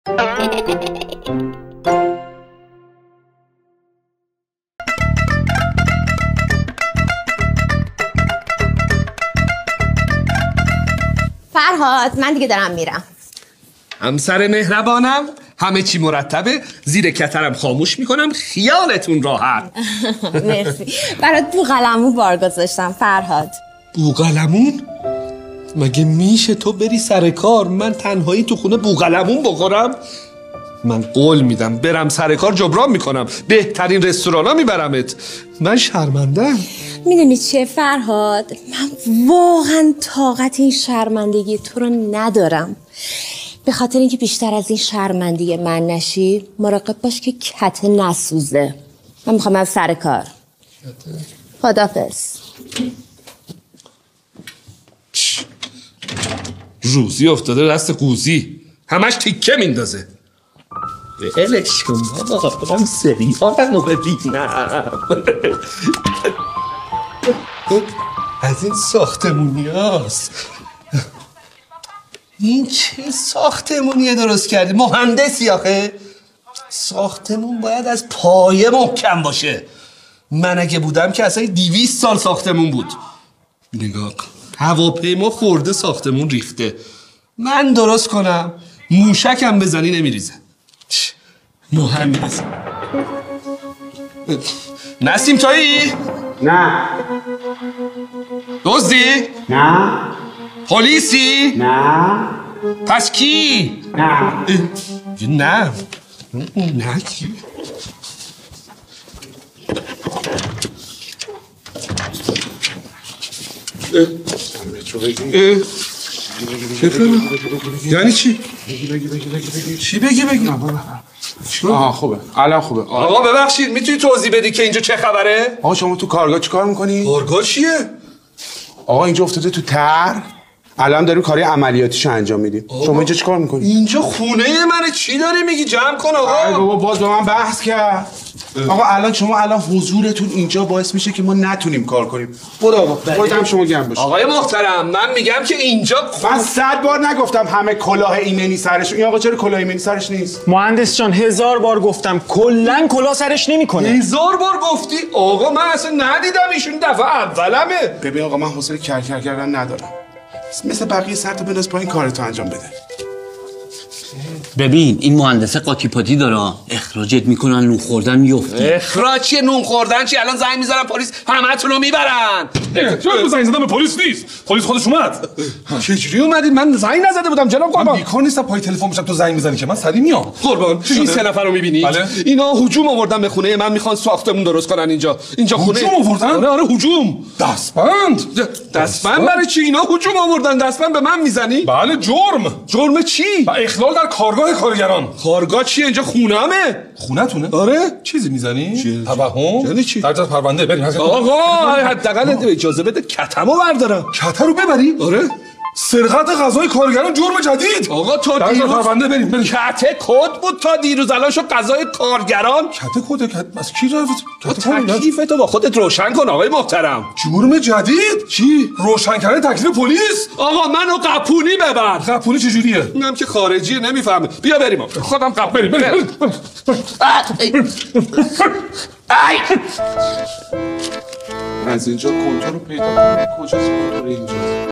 فرهاد من دیگه دارم میرم. همسر مهربانم، همه چی مرتبه، زیر کترم خاموش میکنم، خیالتون راحت. مرسی. برات بوقلمون بار گذاشتم فرهاد. بوقلمون؟ مگه میشه تو بری سر کار من تنهایی تو خونه بوقلمون بخورم؟ من قول میدم برم سر کار جبران میکنم، بهترین رستورانا میبرمت. من شرمندم. میدونی چیه فرهاد؟ من واقعا طاقت این شرمندگی تو رو ندارم. به خاطر اینکه بیشتر از این شرمندگی من نشی مراقب باش که کت نسوزه. من میخوام از سر کار. خدافظ. روزی افتاده دست قوزی، همش تیکه میندازه. الش کن بابا، برم سریالمو ببینم. از این ساختمونی هاست. این چه ساختمونیه درست کردی؟ مهندسی آخه؟ ساختمون باید از پایه محکم باشه. من اگه بودم که اصلا 200 سال ساختمون بود. نگاه کن، هواپیما خورده ساختمون ریخته. من درست کنم موشکم بزنی نمیریزه. مهندس. نسیم تویی؟ نه. دزدی؟ نه. پلیسی؟ نه. پس کی؟ نه. نه. نه کی؟ یعنی چی؟ چی بگی؟ آها خوبه، الان خوبه. آقا ببخشید میتونی توضیح بدی که اینجا چه خبره؟ آقا شما تو کارگاه چی کار میکنی؟ کارگاه چیه؟ آقا اینجا افتاده تو تر. الان داریم کاری عملیاتیشو انجام میدیم. شما اینجا چی کار میکنی؟ اینجا خونه منه، چی داری میگی؟ جمع کن آقا. ای بابا باز با من بحث کرد. آقا الان حضورتون اینجا باعث میشه که ما نتونیم کار کنیم. برو آقا، برو دم شما گرم بشه. آقای محترم من میگم که اینجا من 100 بار نگفتم همه کلاه ایمنی سرش. این آقا چرا کلاه ایمنی سرش نیست؟ مهندس جان 1000 بار گفتم کلا کلاه سرش نمیکنه. 1000 بار گفتی؟ آقا من اصلا ندیدم، ایشون دفعه اولمه. ببین آقا من حوصله کرکر کردن ندارم. مثل بقیه سرتو بنداز پایین کارتو انجام بده. ببین این مهندسه قاطی پاتی داره، اخراجت میکنن، نون خوردن میفتی. اخراج چیه؟ نون خوردن چی؟ الان زنگ میزنن پلیس همتون رو میبرن. چرا زنگ زدم به پلیس نیست؟ پلیس خودش اومد. چجوری اومدید؟ من زنگ نزده بودم جناب قربان. من بیکار نیستم پای تلفن باشم تو زنگ میزنی که من سری میام. قربان این 3 نفر رو میبینید؟ بله. اینا هجوم آوردن به خونه من، میخوان ساختمون درست کنن اینجا خونه. هجوم آوردن؟ آره هجوم. دستبند برای چی؟ اینا هجوم آوردن دستبند به من میزنی؟ بله جرم چی؟ و اخلال در کارگاه کارگران. کارگاه چیه؟ اینجا خونه‌مه. خونتونه؟ آره. چیزی میزنی؟ توهم؟ یعنی چی؟ در جهت پرونده بریم. آقا حداقل اجازه بده کتمو بردارم. کتر رو ببری؟ آره. سرقت غذای کارگران جرم جدید. آقا تا در جهت دیروز پرونده بریم. کته کد بود تا دیروز، الان شو غذای کارگران. کته کد از کی رفت؟ تکلیفتو با خودت روشن کن آقای محترم. جرم جدید؟ چی؟ روشن کردن تکلیف پلیس؟ آقا منو قپونی ببر. قپونی چجوریه؟ اینم که خارجیه نمیفهمه. بیا بریم. خودم قپونی بریم. از اینجا کنتور رو پیدا کنیم. کجاست کنتور اینجا؟